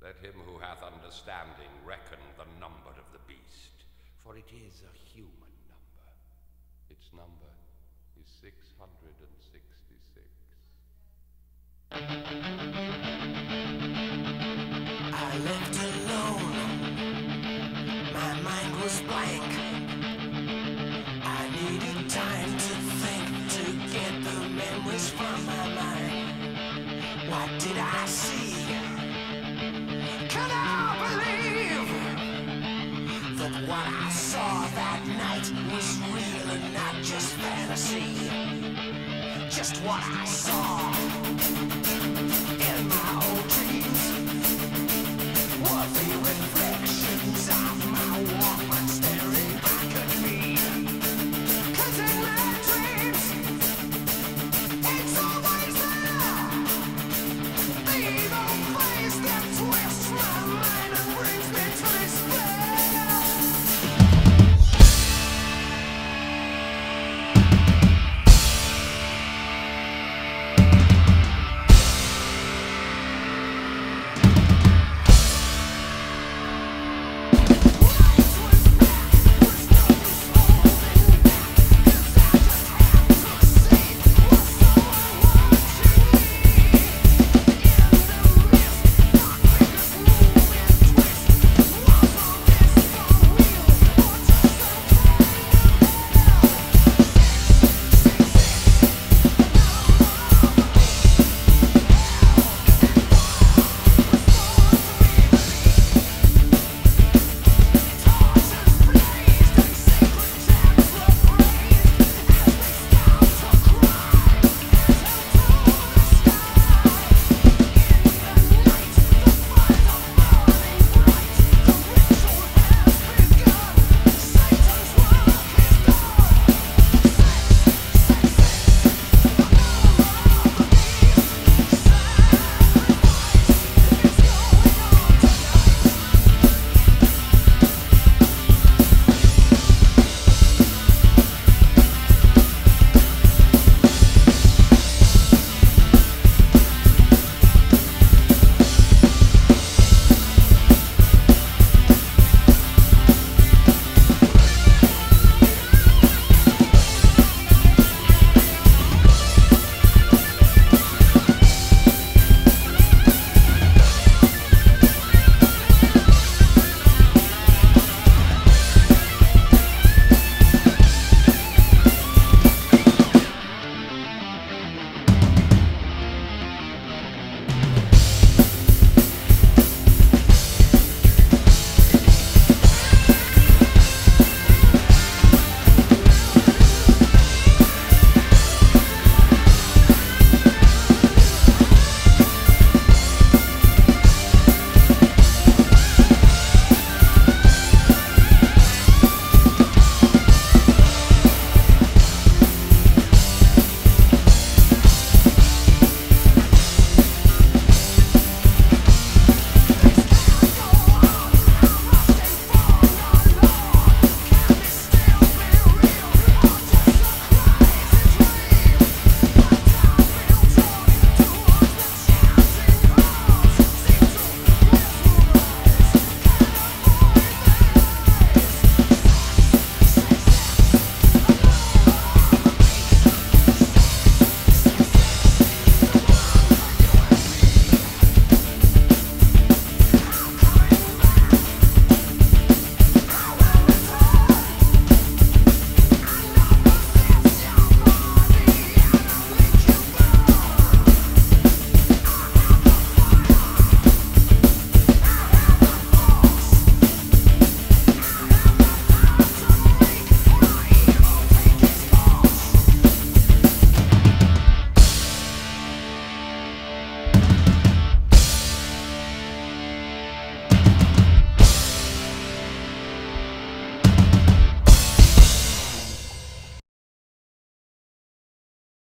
Let him who hath understanding reckon the number of the beast, for it is a human number. Its number is 666. I left alone. My mind was blank. I needed time to think, to get the memories from my mind. What did I see? Can I believe that what I saw that night was real and not just fantasy? Just what I saw in my own